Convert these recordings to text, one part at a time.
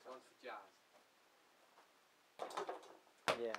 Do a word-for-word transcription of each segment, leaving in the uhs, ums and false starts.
Time for jazz. Yeah.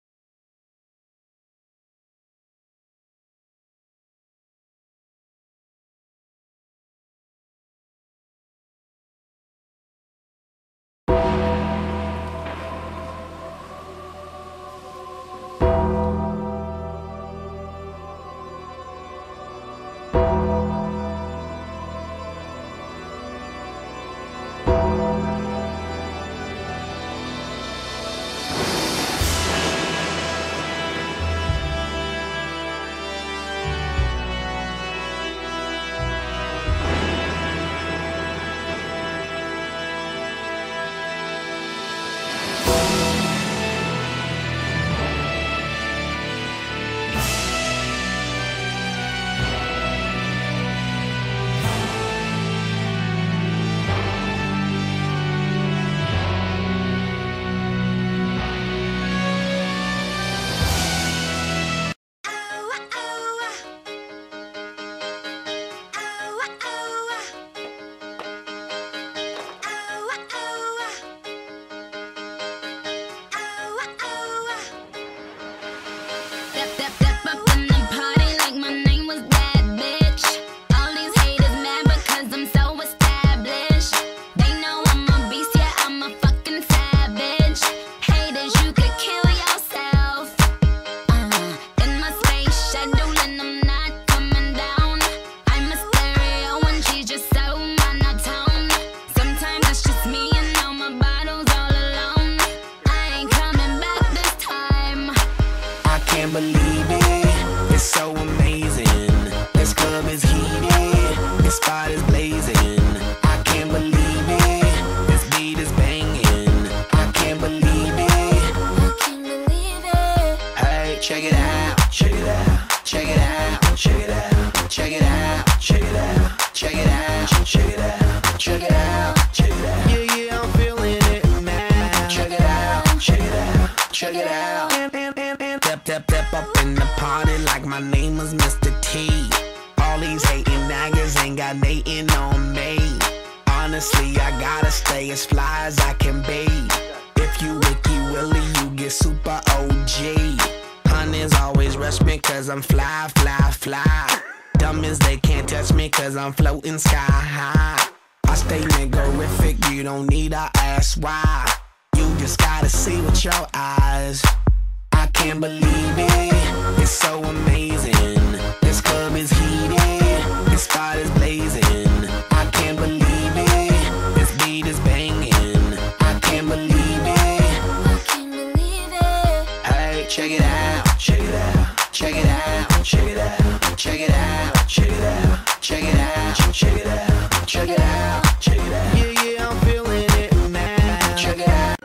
Believe it, it's so amazing. This club is heated, this spot is blazing. I can't believe it, this beat is banging. I can't believe it, I can't believe it. Hey, check it out, check it out, check it out, check it out, check it out, check it out, check it out, check it out, check it out, check it out. Yeah, yeah, I'm feeling it now. Check it out, check it out, check it out. Step, step, step up in the party like my name was Mister T. All these hating niggas ain't got natin' on me. Honestly, I gotta stay as fly as I can be. If you Wiki Willie, you get super O G. Honeys always rush me cause I'm fly, fly, fly. Dumb as they can't touch me cause I'm floating sky high. I stay niggerific, you don't need to ask why. You just gotta see with your eyes. I can't believe it, it's so amazing. This club is heated, this spot is blazing. I can't believe it, this beat is banging. I can't believe it, I can't believe it. hey, check it out, check it out, check it out, check it out, check it out, check it out, check it out, check it out, check it out, check it out. Yeah, yeah, I'm feeling it now. Check it out.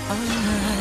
all night.